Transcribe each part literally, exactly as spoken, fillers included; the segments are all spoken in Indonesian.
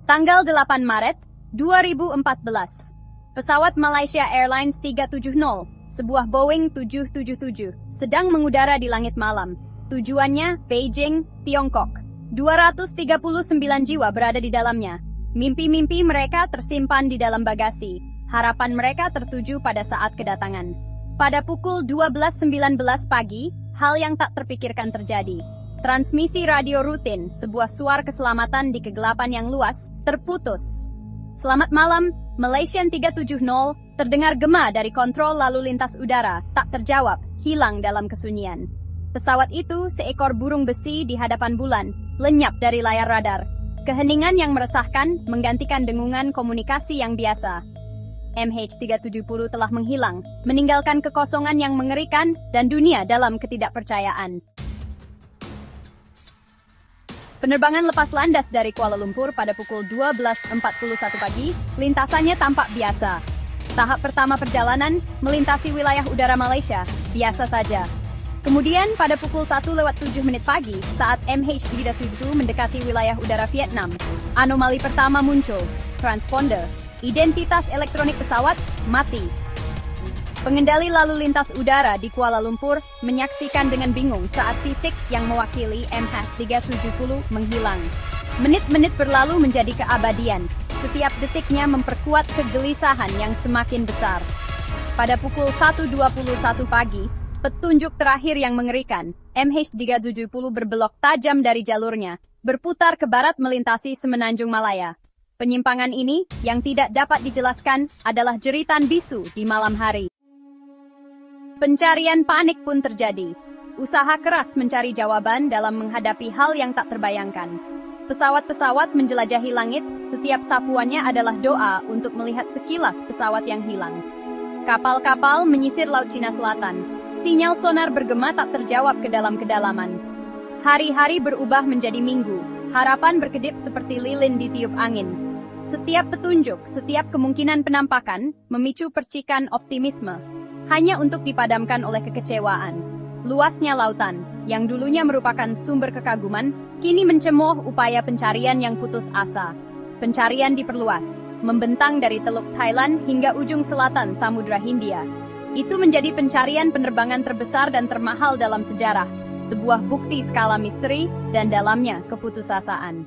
Tanggal delapan Maret dua ribu empat belas, pesawat Malaysia Airlines tiga tujuh nol, sebuah Boeing tujuh tujuh tujuh, sedang mengudara di langit malam. Tujuannya Beijing, Tiongkok. dua ratus tiga puluh sembilan jiwa berada di dalamnya. Mimpi-mimpi mereka tersimpan di dalam bagasi. Harapan mereka tertuju pada saat kedatangan. Pada pukul dua belas sembilan belas pagi, hal yang tak terpikirkan terjadi. Transmisi radio rutin, sebuah suara keselamatan di kegelapan yang luas, terputus. Selamat malam, Malaysian tiga tujuh nol, terdengar gema dari kontrol lalu lintas udara, tak terjawab, hilang dalam kesunyian. Pesawat itu seekor burung besi di hadapan bulan, lenyap dari layar radar. Keheningan yang meresahkan menggantikan dengungan komunikasi yang biasa. M H tiga tujuh nol telah menghilang, meninggalkan kekosongan yang mengerikan dan dunia dalam ketidakpercayaan. Penerbangan lepas landas dari Kuala Lumpur pada pukul dua belas empat puluh satu pagi, lintasannya tampak biasa. Tahap pertama perjalanan, melintasi wilayah udara Malaysia, biasa saja. Kemudian pada pukul satu lewat tujuh menit pagi, saat M H tiga tujuh mendekati wilayah udara Vietnam, anomali pertama muncul, transponder, identitas elektronik pesawat, mati. Pengendali lalu lintas udara di Kuala Lumpur menyaksikan dengan bingung saat titik yang mewakili M H tiga tujuh nol menghilang. Menit-menit berlalu menjadi keabadian, setiap detiknya memperkuat kegelisahan yang semakin besar. Pada pukul satu dua puluh satu pagi, petunjuk terakhir yang mengerikan, M H tiga tujuh nol berbelok tajam dari jalurnya, berputar ke barat melintasi Semenanjung Malaya. Penyimpangan ini, yang tidak dapat dijelaskan, adalah jeritan bisu di malam hari. Pencarian panik pun terjadi. Usaha keras mencari jawaban dalam menghadapi hal yang tak terbayangkan. Pesawat-pesawat menjelajahi langit, setiap sapuannya adalah doa untuk melihat sekilas pesawat yang hilang. Kapal-kapal menyisir Laut Cina Selatan. Sinyal sonar bergema tak terjawab ke dalam kedalaman. Hari-hari berubah menjadi minggu. Harapan berkedip seperti lilin ditiup angin. Setiap petunjuk, setiap kemungkinan penampakan, memicu percikan optimisme. Hanya untuk dipadamkan oleh kekecewaan. Luasnya lautan, yang dulunya merupakan sumber kekaguman, kini mencemooh upaya pencarian yang putus asa. Pencarian diperluas, membentang dari Teluk Thailand hingga ujung selatan Samudra Hindia. Itu menjadi pencarian penerbangan terbesar dan termahal dalam sejarah, sebuah bukti skala misteri dan dalamnya keputusasaan.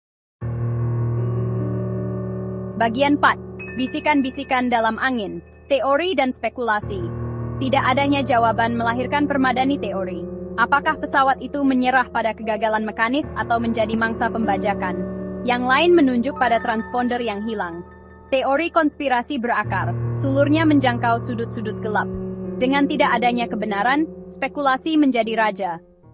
Bagian empat. Bisikan-bisikan dalam angin. Teori dan spekulasi. Tidak adanya jawaban melahirkan permadani teori. Apakah pesawat itu menyerah pada kegagalan mekanis atau menjadi mangsa pembajakan? Yang lain menunjuk pada transponder yang hilang. Teori konspirasi berakar, sulurnya menjangkau sudut-sudut gelap. Dengan tidak adanya kebenaran, spekulasi menjadi raja.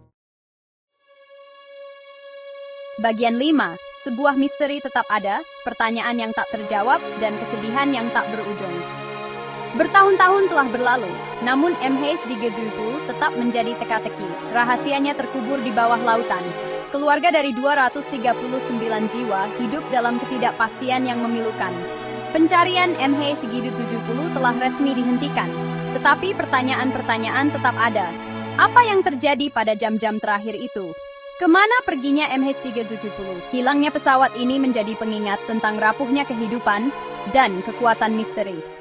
Bagian lima. Sebuah misteri tetap ada, pertanyaan yang tak terjawab, dan kesedihan yang tak berujung. Bertahun-tahun telah berlalu, namun M H tiga tujuh nol tetap menjadi teka-teki. Rahasianya terkubur di bawah lautan. Keluarga dari dua ratus tiga puluh sembilan jiwa hidup dalam ketidakpastian yang memilukan. Pencarian M H tiga tujuh nol telah resmi dihentikan, tetapi pertanyaan-pertanyaan tetap ada. Apa yang terjadi pada jam-jam terakhir itu? Kemana perginya M H tiga tujuh nol? Hilangnya pesawat ini menjadi pengingat tentang rapuhnya kehidupan dan kekuatan misteri.